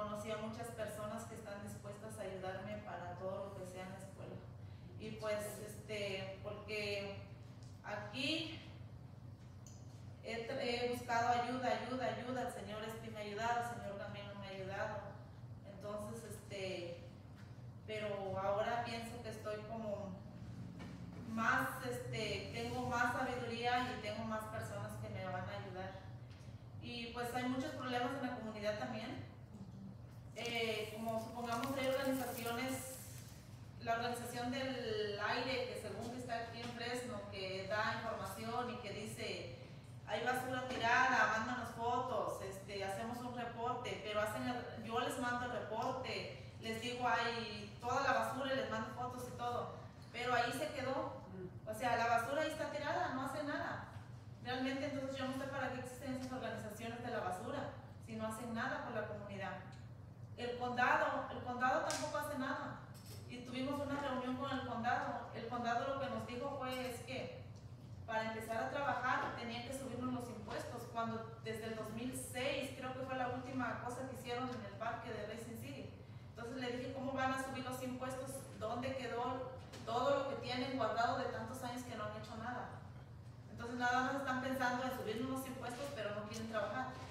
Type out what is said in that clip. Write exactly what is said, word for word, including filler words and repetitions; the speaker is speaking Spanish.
conocí a muchas personas que están dispuestas a ayudarme para todo lo que sea en la escuela. Y pues, este, porque aquí he, he buscado ayuda, ayuda, ayuda. El Señor este me ha ayudado, el Señor también no me ha ayudado. Entonces, este, pero ahora pienso que estoy como más, este, tengo más sabiduría y tengo más personas que me van a ayudar. Y pues hay muchos problemas en la comunidad también. Eh, como supongamos hay organizaciones, la organización del aire, que según que está aquí en Fresno, que da información y que dice hay basura tirada, mándanos fotos, este, hacemos un reporte, pero hacen el, yo les mando el reporte, les digo hay toda la basura y les mando fotos y todo, pero ahí se quedó. O sea, la basura ahí está tirada, no hace nada. Realmente entonces yo no sé para qué existen esas organizaciones de la basura si no hacen nada por la comunidad. El condado, el condado tampoco hace nada. Y tuvimos una reunión con el condado. El condado lo que nos dijo fue es que para empezar a trabajar tenían que subirnos los impuestos, cuando desde el dos mil seis creo que fue la última cosa que hicieron en el parque de Racing City. Entonces le dije, ¿cómo van a subir los impuestos? ¿Dónde quedó todo lo que tienen guardado de tantos años que no han hecho nada? Entonces nada más están pensando en subirnos los impuestos, pero no quieren trabajar.